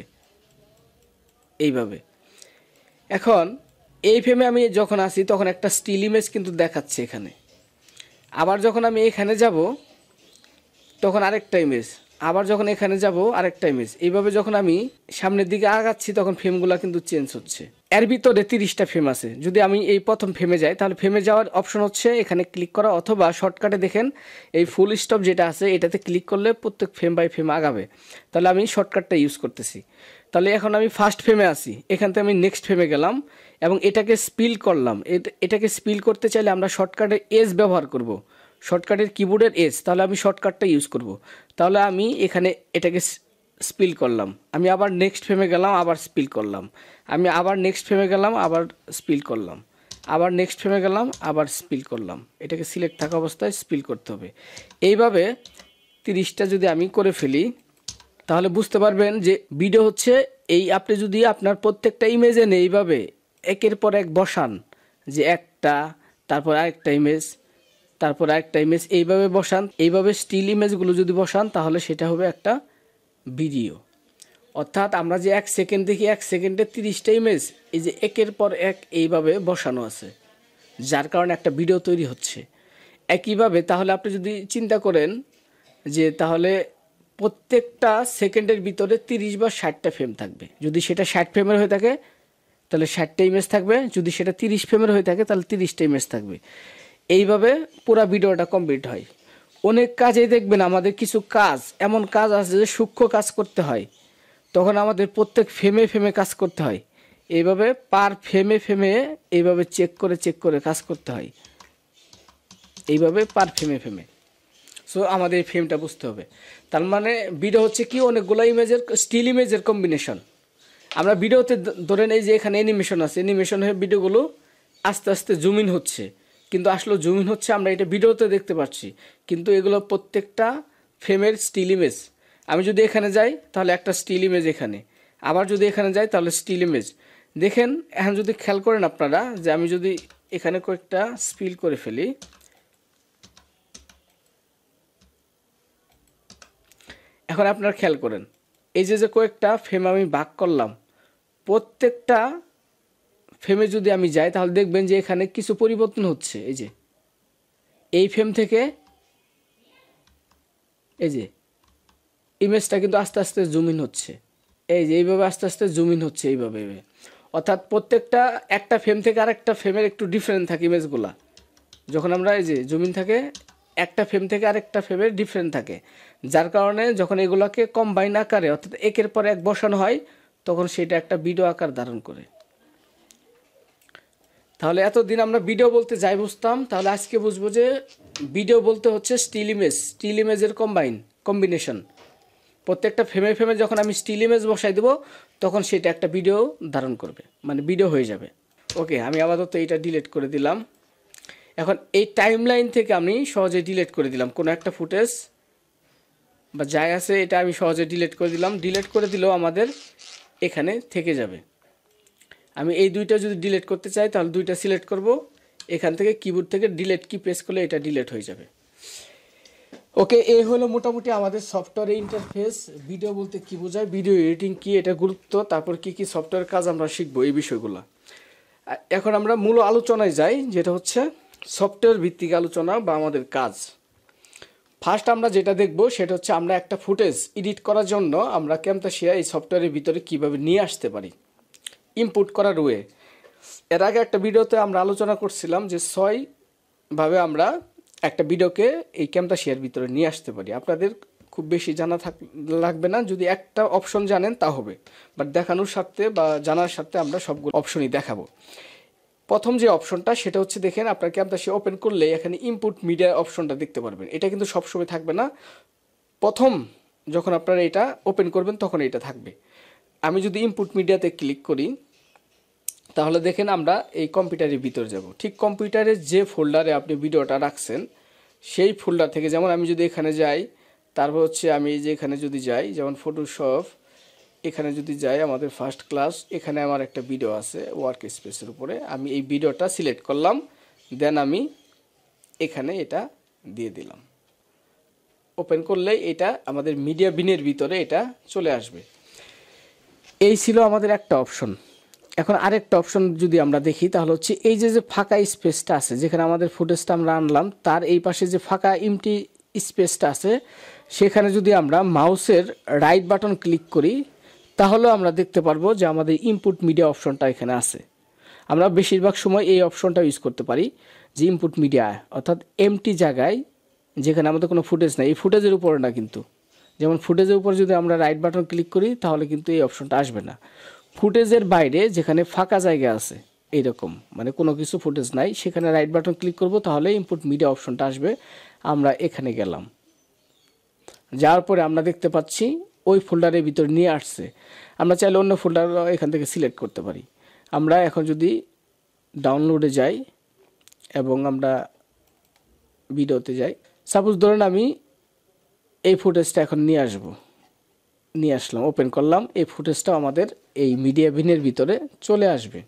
এইভাবে। এখন এই ফ্রেমে আমি যখন আসি তখন একটা স্টিল ইমেজ কিন্তু দেখাচ্ছে এখানে। আবার যখন আমি এখানে যাব তখন আরেকটা ইমেজ, আবার যখন এখানে যাব আরেকটা ইমেজ, এইভাবে যখন আমি সামনের দিকে আগাচ্ছি তখন ফ্রেমগুলো কিন্তু চেঞ্জ হচ্ছে। এর ভিতরে 30টা ফ্রেম আছে। যদি আমি এই প্রথম ফ্রেমে যাই তাহলে ফ্রেমে যাওয়ার অপশন হচ্ছে এখানে ক্লিক করা, অথবা শর্টকাটে দেখেন এই ফুল স্টপ যেটা আছে এটাতে ক্লিক করলে প্রত্যেক ফ্রেম বাই ফ্রেম আগাবে। তাহলে আমি শর্টকাটটা ইউজ করতেছি। তাহলে এখন আমি ফার্স্ট ফ্রেমে আছি, এখান থেকে আমি নেক্সট ফ্রেমে গেলাম এবং এটাকে স্পিল করলাম। এটাকে স্পিল করতে চাইলে আমরা শর্টকাটের এস ব্যবহার করব, শর্টকাটের কিবোর্ডের এস। তাহলে আমি শর্টকাটটা ইউজ করব। তাহলে আমি এখানে এটাকে স্পিল করলাম, আমি আবার নেক্সট ফ্রেমে গেলাম, আবার স্পিল করলাম, আমি আবার নেক্সট ফ্রেমে গেলাম, আবার স্পিল করলাম, আবার নেক্সট ফ্রেমে গেলাম, আবার স্পিল করলাম। এটাকে সিলেক্ট থাকা অবস্থায় স্পিল করতে হবে। এইভাবে 30টা যদি আমি করে ফেলি তাহলে বুঝতে পারবেন যে ভিডিও হচ্ছে এই, আপনি যদি আপনার প্রত্যেকটা ইমেজে নেই এইভাবে একের পর এক বসান, যে একটা তারপর আরেকটা ইমেজ তারপর আরেকটা ইমেজ এইভাবে বসান, এইভাবে স্টিল ইমেজগুলো যদি বসান তাহলে সেটা হবে একটা ভিডিও। অর্থাৎ আমরা যে 1 সেকেন্ড দেখি 1 সেকেন্ডে 30টা ইমেজ এই যে একের পর এক এইভাবে বসানো আছে, যার কারণে একটা ভিডিও তৈরি হচ্ছে। একইভাবে তাহলে আপনি যদি চিন্তা করেন যে তাহলে প্রত্যেকটা সেকেন্ডের ভিতরে 30 বা 60টা ফ্রেম থাকবে। যদি সেটা 60 ফ্রেমের হয়ে থাকে তাহলে 60টা ইমেজ থাকবে, যদি সেটা 30 ফ্রেমের হয়ে থাকে তাহলে 30টা ইমেজ থাকবে। এইভাবে পুরো ভিডিওটা কমপ্লিট হয়। অনেক কাজেই দেখবেন আমাদের কিছু কাজ, এমন কাজ আছে যে সূক্ষ্ম কাজ করতে হয়, তখন আমাদের প্রত্যেক ফ্রেমে ফ্রেমে কাজ করতে হয়। এইভাবে পার ফ্রেমে ফ্রেমে এইভাবে চেক করে কাজ করতে হয়, এইভাবে পার ফ্রেমে ফ্রেমে। সো আমাদের এই ফ্রেমটা বুঝতে হবে। তার মানে ভিডিও হচ্ছে কি, অনেকগুলো ইমেজের স্টিল ইমেজের কম্বিনেশন। আমরা ভিডিওতে ধরেন এই যে এখানে অ্যানিমেশন আছে, অ্যানিমেশন হয়ে ভিডিওগুলো আস্তে আস্তে জুম ইন হচ্ছে, কিন্তু আসলে জুম ইন হচ্ছে আমরা এটা ভিডিওতে দেখতে পাচ্ছি, কিন্তু এগুলো প্রত্যেকটা ফ্রেমের স্টিল ইমেজ। আমি যদি এখানে যাই তাহলে একটা স্টিল ইমেজ এখানে, আবার যদি এখানে যাই তাহলে স্টিল ইমেজ। দেখেন এখন যদি খেয়াল করেন আপনারা যে আমি যদি এখানে কয়েকটা স্পিল করে ফেলি, এখন আপনারা খেয়াল করেন এই যে কয়েকটা ফ্রেম আমি ভাগ করলাম, প্রত্যেকটা ফ্রেমে যদি আমি যাই তাহলে দেখবেন যে এখানে কিছু পরিবর্তন হচ্ছে। এই যে এই ফ্রেম থেকে এই যে ইমেজটা কিন্তু আস্তে আস্তে জুম ইন হচ্ছে, এই যে এইভাবে আস্তে আস্তে জুম ইন হচ্ছে এইভাবে। অর্থাৎ প্রত্যেকটা একটা ফ্রেম থেকে আরেকটা ফ্রেমের একটু ডিফারেন্ট থাকে ইমেজগুলা। যখন আমরা এই যে জুম ইন থাকে একটা ফ্রেম থেকে আরেকটা ফ্রেমের ডিফারেন্ট থাকে, যার কারণে যখন এগুলোকে কম্বাইন আকারে অর্থাৎ একের পর এক বসানো হয় তখন সেটা একটা ভিডিও আকার ধারণ করে। তাহলে এতদিন আমরা ভিডিও বলতে যাই বুঝতাম, তাহলে আজকে বুঝবো যে ভিডিও বলতে হচ্ছে স্টিল ইমেজের কম্বিনেশন। প্রত্যেকটা ফ্রেমে ফ্রেমে যখন আমি স্টিল ইমেজ বসাই দেবো তখন সেটা একটা ভিডিও ধারণ করবে, মানে ভিডিও হয়ে যাবে। ওকে, আমি আপাতত এইটা ডিলিট করে দিলাম। এখন এই টাইমলাইন থেকে আমি সহজে ডিলিট করে দিলাম কোনো একটা ফুটেজ বা যাই আছে, এটা আমি সহজে ডিলিট করে দিলাম। ডিলিট করে দিলেও আমাদের এখানে থেকে যাবে। আমি এই দুইটা যদি ডিলিট করতে চাই তাহলে দুইটা সিলেক্ট করব, এখান থেকে কিবোর্ড থেকে ডিলিট কি প্রেস করলে এটা ডিলিট হয়ে যাবে। ওকে, এই হলো মোটামুটি আমাদের সফটওয়্যার ইন্টারফেস। ভিডিও বলতে কি বোঝায়, ভিডিও এডিটিং কি, এটা গুরুত্ব, তারপর কি কি সফটওয়্যার কাজ আমরা শিখবো এই বিষয়গুলো। এখন আমরা মূল আলোচনায় যাই, যেটা হচ্ছে সফটওয়্যার ভিত্তিক আলোচনা বা আমাদের কাজ। ফার্স্ট আমরা যেটা দেখব সেটা হচ্ছে আমরা একটা ফুটেজ এডিট করার জন্য আমরা ক্যামতাসিয়া এই সফটওয়্যারের ভিতরে কিভাবে নিয়ে আসতে পারি, ইনপুট করার ওয়ে। এর আগে একটা ভিডিওতে আমরা আলোচনা করছিলাম যে 6ভাবে আমরা একটা ভিডিওকে এই ক্যামতাসিয়ার ভিতরে নিয়ে আসতে পারি। আপনাদের খুব বেশি জানা লাগবে না, যদি একটা অপশন জানেন তা হবে, বাট দেখানোর স্বার্থে বা জানার স্বার্থে আমরা সবগুলো অপশনই দেখাবো। প্রথম যে অপশনটা সেটা হচ্ছে, দেখেন আপনার ক্যামতাসিয়া ওপেন করলে এখানে ইনপুট মিডিয়া অপশনটা দেখতে পারবেন। এটা কিন্তু সবসময় থাকবে না, প্রথম যখন আপনারা এটা ওপেন করবেন তখন এটা থাকবে। আমি যদি ইনপুট মিডিয়াতে ক্লিক করি তাহলে দেখেন আমরা এই কম্পিউটারের ভিতরে যাব। ঠিক কম্পিউটারের যে ফোল্ডারে আপনি ভিডিওটা রাখছেন সেই ফোল্ডার থেকে, যেমন আমি যদি এখানে যাই, তারপর হচ্ছে আমি যে এখানে যদি যাই, যেমন ফটোশপ, এখানে যদি যাই আমাদের ফার্স্ট ক্লাস, এখানে আমার একটা ভিডিও আছে ওয়ার্ক স্পেসের উপরে, আমি এই ভিডিওটা সিলেক্ট করলাম, দেন আমি এখানে এটা দিয়ে দিলাম। ওপেন করলে এটা আমাদের মিডিয়া বিনের ভিতরে এটা চলে আসবে। এই ছিল আমাদের একটা অপশন। এখন আরেকটা অপশন যদি আমরা দেখি তাহলে হচ্ছে এই যে ফাঁকা স্পেসটা আছে, যেখানে আমাদের ফুটেজটা আমরা আনলাম তার এই পাশে যে ফাঁকা এমটি স্পেসটা আছে সেখানে যদি আমরা মাউসের রাইট বাটন ক্লিক করি তাহলে আমরা দেখতে পারবো যে আমাদের ইনপুট মিডিয়া অপশনটা এখানে আছে। আমরা বেশিরভাগ সময় এই অপশনটা ইউজ করতে পারি যে ইনপুট মিডিয়া, অর্থাৎ এমটি জায়গায় যেখানে আমাদের কোনো ফুটেজ নাই, এই ফুটেজের উপরে না কিন্তু, যেমন ফুটেজের উপর যদি আমরা রাইট বাটন ক্লিক করি তাহলে কিন্তু এই অপশনটা আসবে না। ফুটেজের বাইরে যেখানে ফাঁকা জায়গা আছে এইরকম, মানে কোনো কিছু ফুটেজ নাই, সেখানে রাইট বাটন ক্লিক করব তাহলে ইনপুট মিডিয়া অপশনটা আসবে। আমরা এখানে গেলাম, যাওয়ার পরে আমরা দেখতে পাচ্ছি ওই ফোল্ডারের ভিতরে নিয়ে আসছে। আমরা চাইলে অন্য ফোল্ডার এখান থেকে সিলেক্ট করতে পারি। আমরা এখন যদি ডাউনলোডে যাই এবং আমরা ভিডিওতে যাই, সাপোজ ধরেন আমি এই ফুটেজটা এখন নিয়ে আসলাম, ওপেন করলাম, এই ফুটেজটা আমাদের এই মিডিয়া বিনের ভিতরে চলে আসবে।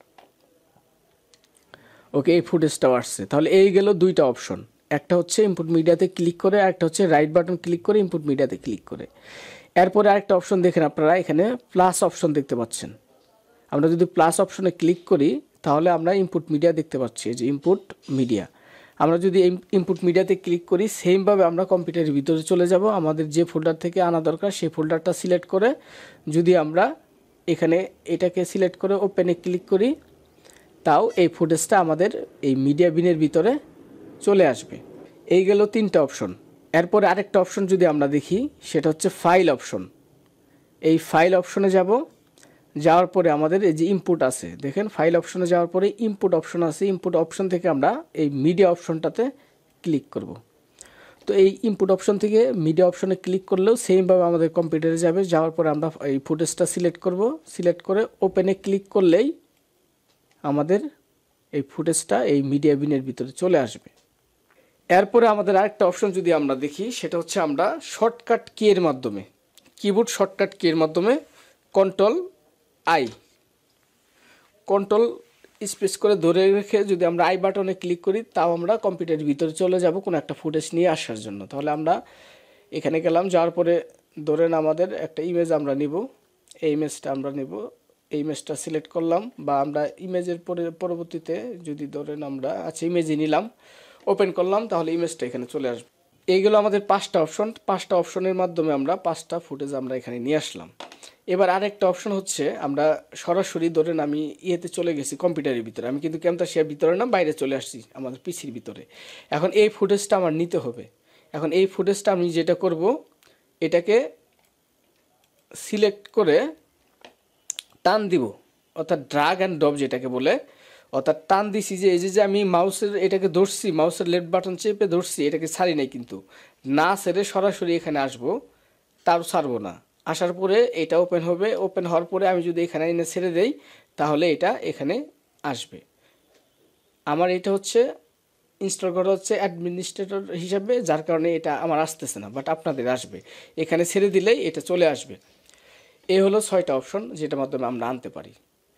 ওকে, এই ফুটেজটাও আসছে। তাহলে এই গেল দুইটা অপশন, একটা হচ্ছে ইনপুট মিডিয়াতে ক্লিক করে, একটা হচ্ছে রাইট বাটন ক্লিক করে ইনপুট মিডিয়াতে ক্লিক করে। এরপরে আরেকটা অপশন দেখেন আপনারা, এখানে প্লাস অপশন দেখতে পাচ্ছেন। আমরা যদি প্লাস অপশনে ক্লিক করি তাহলে আমরা ইনপুট মিডিয়া দেখতে পাচ্ছি, যে ইনপুট মিডিয়া। আমরা যদি ইনপুট মিডিয়াতে ক্লিক করি সেমভাবে আমরা কম্পিউটারের ভিতরে চলে যাব, আমাদের যে ফোল্ডার থেকে আনা দরকার সেই ফোল্ডারটা সিলেক্ট করে যদি আমরা এখানে এটাকে সিলেক্ট করে ওপেনে ক্লিক করি তাও এই ফুটেজটা আমাদের এই মিডিয়া বিনের ভিতরে চলে আসবে। এই গেল তিনটা অপশন। এরপরে আরেকটা অপশন যদি আমরা দেখি সেটা হচ্ছে ফাইল অপশন। এই ফাইল অপশনে যাব, যাওয়ার পরে আমাদের এই যে ইনপুট আছে, দেখেন ফাইল অপশনে যাওয়ার পরে ইনপুট অপশন আছে, ইনপুট অপশন থেকে আমরা এই মিডিয়া অপশনটাতে ক্লিক করব। তো এই ইনপুট অপশন থেকে মিডিয়া অপশনে ক্লিক করলেও সেমভাবে আমাদের কম্পিউটারে যাবে, যাওয়ার পরে আমরা এই ফুটেজটা সিলেক্ট করব, সিলেক্ট করে ওপেনে ক্লিক করলেই আমাদের এই ফুটেজটা এই মিডিয়া বিনের ভিতরে চলে আসবে। এরপরে আমাদের আরেকটা অপশন যদি আমরা দেখি সেটা হচ্ছে আমরা শর্টকাট কি এর মাধ্যমে, কিবোর্ড শর্টকাট কি এর মাধ্যমে কন্ট্রোল স্পেস করে ধরে রেখে যদি আমরা আই বাটনে ক্লিক করি তাও আমরা কম্পিউটারের ভিতরে চলে যাব কোনো একটা ফুটেজ নিয়ে আসার জন্য। তাহলে আমরা এখানে গেলাম, যাওয়ার পরে ধরেন আমাদের একটা ইমেজ আমরা নিব, এই ইমেজটা আমরা নিব, এই ইমেজটা সিলেক্ট করলাম, বা আমরা ইমেজের পরবর্তীতে যদি ধরেন আমরা ইমেজই নিলাম, ওপেন করলাম, তাহলে ইমেজটা এখানে চলে আসবে। এইগুলো আমাদের পাঁচটা অপশন, পাঁচটা অপশনের মাধ্যমে আমরা পাঁচটা ফুটেজ আমরা এখানে নিয়ে আসলাম। এবার আরেকটা অপশন হচ্ছে আমরা সরাসরি ধরেন আমি ইয়েতে চলে গেছি কম্পিউটারের ভিতরে, আমি কিন্তু ক্যামতাসিয়ার ভিতরে না বাইরে চলে আসছি আমাদের পিসির ভিতরে। এখন এই ফুটেজটা আমার নিতে হবে। এখন এই ফুটেজটা আমি যেটা করব, এটাকে সিলেক্ট করে টান দিব, অর্থাৎ ড্রাগ অ্যান্ড ড্রপ যেটাকে বলে, অর্থাৎ টান দিছি, যে এই যে আমি মাউসের এটাকে ধরছি, মাউসের লেফট বাটন চেপে ধরছি, এটাকে ছাড়ি নাই কিন্তু, না ছেড়ে সরাসরি এখানে আসবো, তার ছাড়বো না। আসার পরে এটা ওপেন হবে, ওপেন হওয়ার পরে আমি যদি এখানে এনে ছেড়ে দেই তাহলে এটা এখানে আসবে। আমার এটা হচ্ছে ইনস্টল করা হচ্ছে অ্যাডমিনিস্ট্রেটর হিসাবে, যার কারণে এটা আমার আসতেছে না, বাট আপনাদের আসবে। এখানে ছেড়ে দিলেই এটা চলে আসবে। এই হলো 6টা অপশন যেটার মাধ্যমে আমরা আনতে পারি।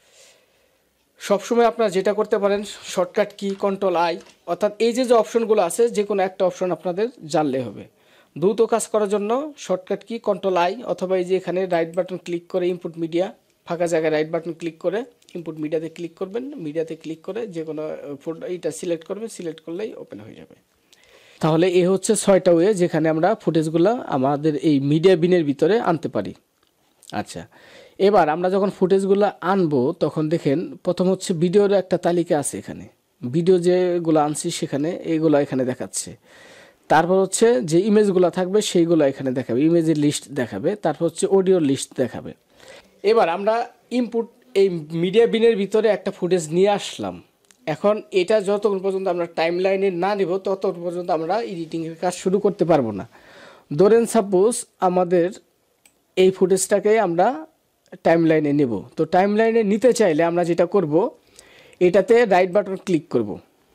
সবসময় আপনারা যেটা করতে পারেন শর্টকাট কি কন্ট্রোল আই, অর্থাৎ এই যে অপশনগুলো আছে যে কোনো একটা অপশন আপনাদের জানলে হবে। দ্রুত কাজ করার জন্য শর্টকাট কি কন্ট্রোল আই, অথবা এই যে এখানে রাইট বাটন ক্লিক করে ইনপুট মিডিয়া, ফাঁকা জায়গায় রাইট বাটন ক্লিক করে ইনপুট মিডিয়াতে ক্লিক করবেন, মিডিয়াতে ক্লিক করে যে কোনো এইটা সিলেক্ট করবেন, সিলেক্ট করলেই ওপেন হয়ে যাবে। তাহলে এই হচ্ছে 6টা ওয়ে যেখানে আমরা ফুটেজগুলো আমাদের এই মিডিয়া বিনের ভিতরে আনতে পারি। আচ্ছা, এবার আমরা যখন ফুটেজগুলো আনবো তখন দেখেন প্রথম হচ্ছে ভিডিওর একটা তালিকা আছে, এখানে ভিডিও যেগুলো আনছি সেখানে এইগুলো এখানে দেখাচ্ছে। তারপর হচ্ছে যে ইমেজগুলো থাকবে সেইগুলো এখানে দেখাবে, ইমেজের লিস্ট দেখাবে। তারপর হচ্ছে অডিওর লিস্ট দেখাবে। এবার আমরা ইনপুট এই মিডিয়া বিনের ভিতরে একটা ফুটেজ নিয়ে আসলাম। এখন এটা যতক্ষণ পর্যন্ত আমরা টাইম লাইনে না নিব ততক্ষণ পর্যন্ত আমরা এডিটিংয়ের কাজ শুরু করতে পারবো না। ধরেন সাপোজ আমাদের এই ফুটেজটাকে আমরা টাইম লাইনে নেব, তো টাইম লাইনে নিতে চাইলে আমরা যেটা করব, এটাতে রাইট বাটন ক্লিক করব,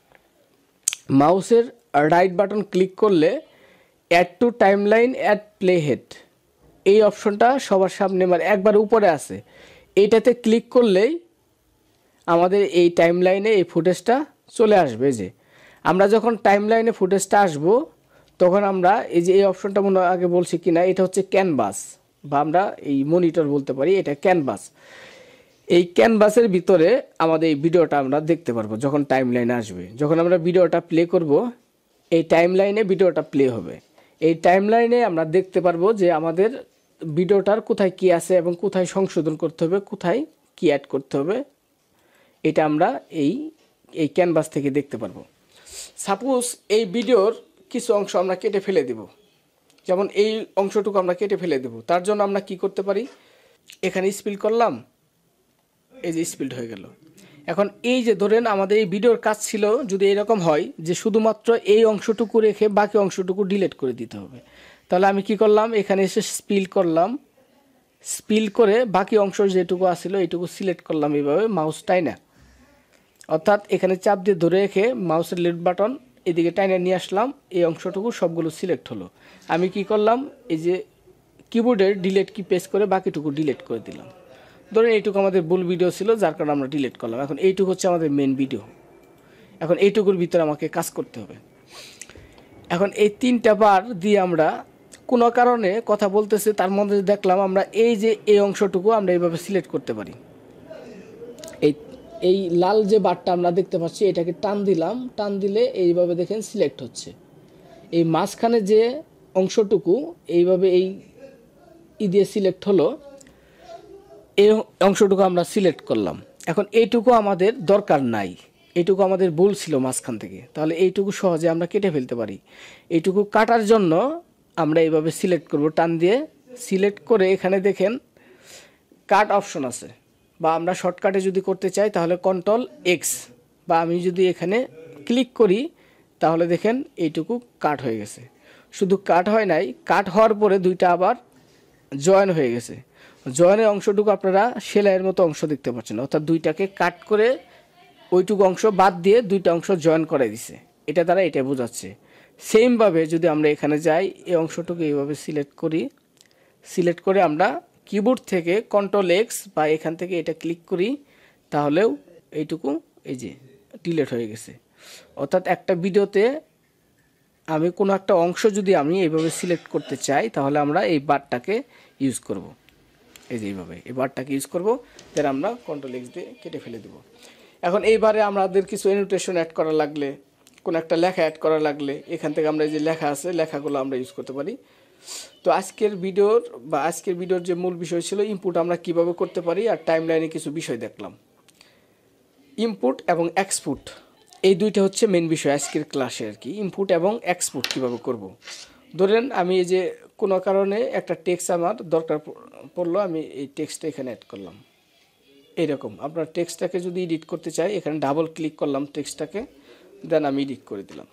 মাউসের রাইট বাটন ক্লিক করলে add to time line add play head এই অপশনটা সবার সামনে মানে একবার উপরে আছে, এইটাতে ক্লিক করলেই আমাদের এই টাইম লাইনে এই ফুটেজটা চলে আসবে। যে আমরা যখন টাইম লাইনে ফুটেজটা আসবো তখন আমরা এই যে এই অপশনটা মনে আগে বলছি কিনা, এটা হচ্ছে ক্যানভাস বা আমরা এই মনিটর বলতে পারি, এটা ক্যানভাস। এই ক্যানভাসের ভিতরে আমাদের এই ভিডিওটা আমরা দেখতে পারবো যখন টাইম লাইনে আসবে। যখন আমরা ভিডিওটা প্লে করব এই টাইম লাইনে ভিডিওটা প্লে হবে। এই টাইমলাইনে আমরা দেখতে পারবো যে আমাদের ভিডিওটার কোথায় কি আছে এবং কোথায় সংশোধন করতে হবে, কোথায় কি অ্যাড করতে হবে, এটা আমরা এই ক্যানভাস থেকে দেখতে পারবো। সাপোজ এই ভিডিওর কিছু অংশ আমরা কেটে ফেলে দেব, যেমন এই অংশটুকু আমরা কেটে ফেলে দেব। তার জন্য আমরা কি করতে পারি, এখানে স্পিল করলাম, এই যে স্পিল্ড হয়ে গেল। এখন এই যে ধরেন আমাদের এই ভিডিওর কাজ ছিল যদি এরকম হয় যে শুধুমাত্র এই অংশটুকু রেখে বাকি অংশটুকু ডিলিট করে দিতে হবে, তাহলে আমি কি করলাম, এখানে এসে স্পিল করলাম, স্পিল করে বাকি অংশ যেটুকু আসছিল এইটুকু সিলেক্ট করলাম এইভাবে মাউস টাইনা, অর্থাৎ এখানে চাপ দিয়ে ধরে রেখে মাউসের লেফট বাটন এদিকে টাইনা নিয়ে আসলাম, এই অংশটুকু সবগুলো সিলেক্ট হলো। আমি কি করলাম, এই যে কিবোর্ডের ডিলিট কি প্রেস করে বাকিটুকু ডিলিট করে দিলাম। ধরেন এইটুকু আমাদের ভুল ভিডিও ছিল, যার কারণে আমরা ডিলিট করলাম। এখন এইটুকু হচ্ছে আমাদের মেন ভিডিও। এখন এইটুকুর ভিতরে আমাকে কাজ করতে হবে। এখন এই 3টা বার দিয়ে আমরা কোনো কারণে কথা বলতেছে, তার মধ্যে দেখলাম আমরা এই যে এই অংশটুকু আমরা এইভাবে সিলেক্ট করতে পারি। এই লাল যে বারটা আমরা দেখতে পাচ্ছি এটাকে টান দিলাম, টান দিলে এইভাবে দেখেন সিলেক্ট হচ্ছে। এই মাঝখানে যে অংশটুকু এইভাবে এই দিয়ে সিলেক্ট হলো, এই অংশটুকু আমরা সিলেক্ট করলাম। এখন এইটুকু আমাদের দরকার নাই, এইটুকু আমাদের ভুল ছিল মাঝখান থেকে, তাহলে এইটুকু সহজে আমরা কেটে ফেলতে পারি। এইটুকু কাটার জন্য আমরা এইভাবে সিলেক্ট করব, টান দিয়ে সিলেক্ট করে এখানে দেখেন কাট অপশন আছে, বা আমরা শর্টকাটে যদি করতে চাই তাহলে Ctrl+X, বা আমি যদি এখানে ক্লিক করি তাহলে দেখেন এইটুকু কাট হয়ে গেছে। শুধু কাট হয় নাই, কাট হওয়ার পরে দুইটা আবার জয়েন হয়ে গেছে। জয়েনের অংশটুকু আপনারা সেলাইয়ের মতো অংশ দেখতে পাচ্ছেন, অর্থাৎ দুইটাকে কাট করে ওইটুকু অংশ বাদ দিয়ে দুইটা অংশ জয়েন করে দিছে, এটা দ্বারা এটা বোঝাচ্ছে। সেমভাবে যদি আমরা এখানে যাই, এই অংশটুকু এইভাবে সিলেক্ট করি, সিলেক্ট করে আমরা কিবোর্ড থেকে Ctrl+X বা এখান থেকে এটা ক্লিক করি, তাহলেও এইটুকু এই যে ডিলিট হয়ে গেছে। অর্থাৎ একটা ভিডিওতে আমি কোনো একটা অংশ যদি আমি এইভাবে সিলেক্ট করতে চাই তাহলে আমরা এই বারটাকে ইউজ করব, এই যে এইভাবে এই বারটাকে ইউজ করব, তার আমরা Ctrl+X দিয়ে কেটে ফেলে দেব। এখন এইবারে আমাদের কিছু অ্যানোটেশন অ্যাড করা লাগলে, কোনো একটা লেখা অ্যাড করা লাগলে এখান থেকে আমরা এই যে লেখা আছে লেখাগুলো আমরা ইউজ করতে পারি। তো আজকের ভিডিওর যে মূল বিষয় ছিল ইনপুট আমরা কিভাবে করতে পারি, আর টাইমলাইনে কিছু বিষয় দেখলাম। ইনপুট এবং এক্সপুট এই দুইটা হচ্ছে মেন বিষয় আজকের ক্লাসে আর কি। ইনপুট এবং এক্সপুট কিভাবে করব। ধরেন আমি এই যে কোনো কারণে একটা টেক্সট আমার দরকার পড়লো, আমি এই টেক্সটটা এখানে অ্যাড করলাম। এইরকম আপনার টেক্সটটাকে যদি এডিট করতে চাই এখানে ডাবল ক্লিক করলাম টেক্সটটাকে, দেন আমি এডিট করে দিলাম,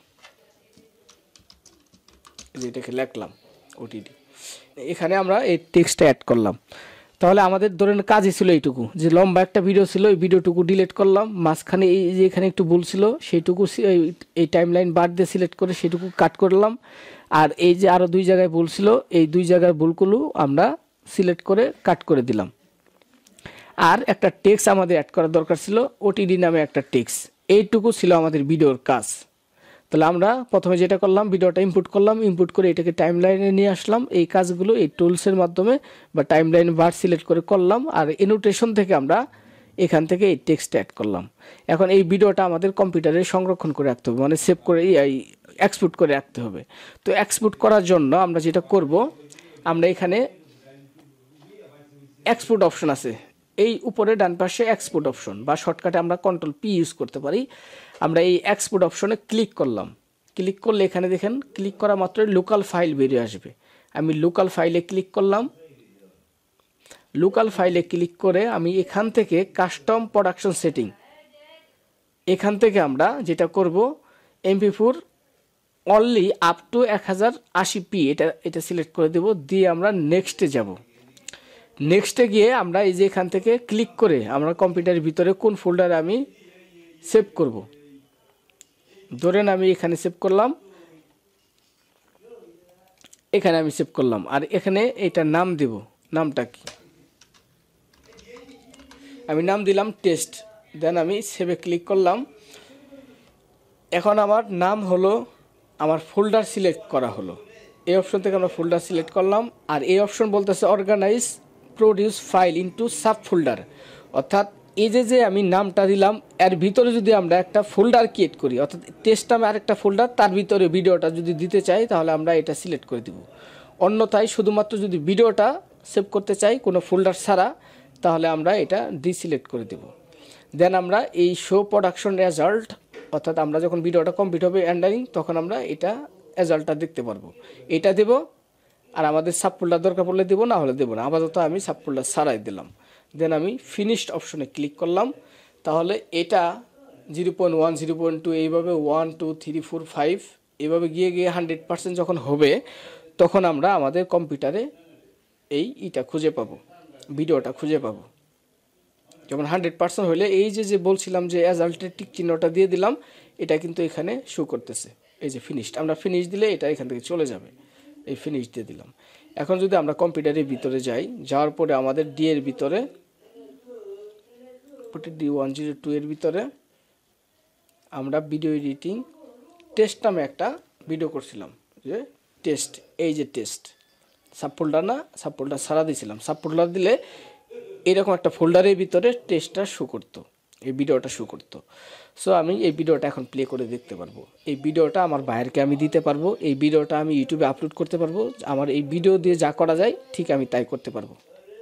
যেটাকে লিখলাম ওটিডি, এখানে আমরা এই টেক্সটটা অ্যাড করলাম। তাহলে আমাদের ধরেন কাজই ছিল এইটুকু, যে লম্বা একটা ভিডিও ছিল এই ভিডিওটুকু ডিলিট করলাম, মাঝখানে এই যে এখানে একটু ভুল ছিল সেইটুকু এই টাইমলাইন বার দিয়ে সিলেক্ট করে সেটুকু কাট করলাম, আর এই যে আরও 2 জায়গায় ভুল ছিল এই 2 জায়গার ভুলগুলো আমরা সিলেক্ট করে কাট করে দিলাম। আর একটা টেক্সট আমাদের অ্যাড করার দরকার ছিল, ওটিডি নামে একটা টেক্সট, এইটুকু ছিল আমাদের ভিডিওর কাজ। তাহলে আমরা প্রথমে যেটা করলাম, ভিডিওটা ইনপুট করলাম, ইনপুট করে এটাকে টাইমলাইনে নিয়ে আসলাম, এই কাজগুলো এই টুলসের মাধ্যমে বা টাইমলাইন বার সিলেক্ট করে করলাম, আর এনোটেশন থেকে আমরা এখান থেকে এই টেক্সট অ্যাড করলাম। এখন এই ভিডিওটা আমাদের কম্পিউটারে সংরক্ষণ করে রাখতে হবে, মানে সেভ করে এক্সপোর্ট করে রাখতে হবে। তো এক্সপোর্ট করার জন্য আমরা যেটা করব, আমরা এখানে এক্সপোর্ট অপশন আছে, এই উপরে ডান পাশে এক্সপোর্ট অপশন বা শর্টকাটে আমরা Ctrl+P ইউজ করতে পারি। আমরা এই এক্সপোর্ট অপশনে ক্লিক করলাম, ক্লিক করলে এখানে দেখেন ক্লিক করা মাত্রই লোকাল ফাইল বেরিয়ে আসবে। আমি লোকাল ফাইলে ক্লিক করলাম, লোকাল ফাইলে ক্লিক করে আমি এখান থেকে কাস্টম প্রোডাকশন সেটিং, এখান থেকে আমরা যেটা করব MP4 only up to 1080p এটা সিলেক্ট করে দেব, দিয়ে আমরা নেক্সটে যাব। নেক্সটে গিয়ে আমরা এই যে এখান থেকে ক্লিক করে আমরা কম্পিউটারের ভিতরে কোন ফোল্ডারে আমি সেভ করব, ধরেন আমি এখানে সেভ করলাম, এখানে আমি সেভ করলাম, আর এখানে এটা নাম দেব, নামটা কি আমি নাম দিলাম টেস্ট, দেন আমি সেভে ক্লিক করলাম। এখন আমার নাম হলো, আমার ফোল্ডার সিলেক্ট করা হলো, এই অপশন থেকে আমরা ফোল্ডার সিলেক্ট করলাম, আর এই অপশন বলতেছে organise produce file into sub folder, অর্থাৎ এই যে আমি নামটা দিলাম, এর ভিতরে যদি আমরা একটা ফোল্ডার ক্রিয়েট করি, অর্থাৎ টেস্ট নামে আরেকটা ফোল্ডার, তার ভিতরে ভিডিওটা যদি দিতে চাই তাহলে আমরা এটা সিলেক্ট করে দিব। অন্যথায় শুধুমাত্র যদি ভিডিওটা সেভ করতে চাই কোনো ফোল্ডার ছাড়া, তাহলে আমরা এটা ডিসিলেক্ট করে দেব। দেন আমরা এই শো প্রোডাকশন রেজাল্ট, অর্থাৎ আমরা যখন ভিডিওটা কমপ্লিট হবে এন্ডারিং, তখন আমরা এটা রেজাল্টটা দেখতে পারবো। এটা দেব, আর আমাদের সাব ফোল্ডার দরকার পড়লে দেবো, না হলে দেবো না। আপাতত আমি সাব ফোল্ডার ছাড়াই দিলাম। দেন আমি ফিনিশড অপশনে ক্লিক করলাম। তাহলে এটা 0.1 0.2 এইভাবে 1 2 3 4 5 এইভাবে গিয়ে 100% যখন হবে, তখন আমরা আমাদের কম্পিউটারে এইটা খুঁজে পাবো, ভিডিওটা খুঁজে পাবো। যেমন 100% হলে এই যে বলছিলাম যে রেজাল্টের টিক চিহ্নটা দিয়ে দিলাম, এটা কিন্তু এখানে শো করতেছে। এই যে ফিনিশড, আমরা ফিনিশ দিলে এটা এখান থেকে চলে যাবে। এই ফিনিশ দিয়ে দিলাম। এখন যদি আমরা কম্পিউটারের ভিতরে যাই, যাওয়ার পরে আমাদের ডি এর ভিতরে, D102 এর ভিতরে আমরা ভিডিও এডিটিং টেস্ট নামে একটা ভিডিও করছিলাম, যে টেস্ট, এই যে টেস্ট সাব ফোল্ডার, না সাব ফোল্ডার ছাড়া দিয়েছিলাম। সাব ফোল্ডার দিলে এরকম একটা ফোল্ডারের ভিতরে টেস্টটা শো করতো, এই ভিডিওটা শো করতো। সো আমি এই ভিডিওটা এখন প্লে করে দেখতে পারবো। এই ভিডিওটা আমার বাইরকে আমি দিতে পারবো, এই ভিডিওটা আমি ইউটিউবে আপলোড করতে পারবো। আমার এই ভিডিও দিয়ে যা করা যায় ঠিক আমি তাই করতে পারবো।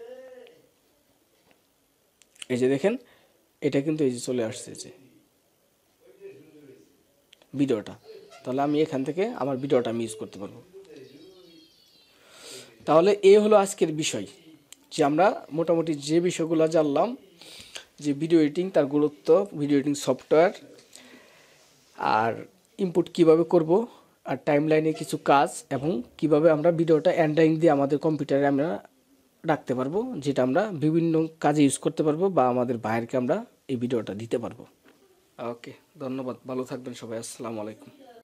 এই যে দেখেন, এটা কিন্তু এই যে চলে আসছে যে ভিডিওটা। তাহলে আমি এখান থেকে আমার ভিডিওটা আমি ইউজ করতে পারবো। তাহলে এই হলো আজকের বিষয়, যে আমরা মোটামুটি যে বিষয়গুলো জানলাম, যে ভিডিও এডিটিং, তার গুরুত্ব, ভিডিও এডিটিং সফটওয়্যার, আর ইনপুট কিভাবে করব, আর টাইমলাইনে কিছু কাজ, এবং কিভাবে আমরা ভিডিওটা এন্ডারিং দিয়ে আমাদের কম্পিউটারে আমরা রাখতে পারবো, যেটা আমরা বিভিন্ন কাজে ইউজ করতে পারবো, বা আমাদের বাইরকে আমরা এই ভিডিওটা দিতে পারবো। ওকে, ধন্যবাদ, ভালো থাকবেন সবাই, আসসালামু আলাইকুম।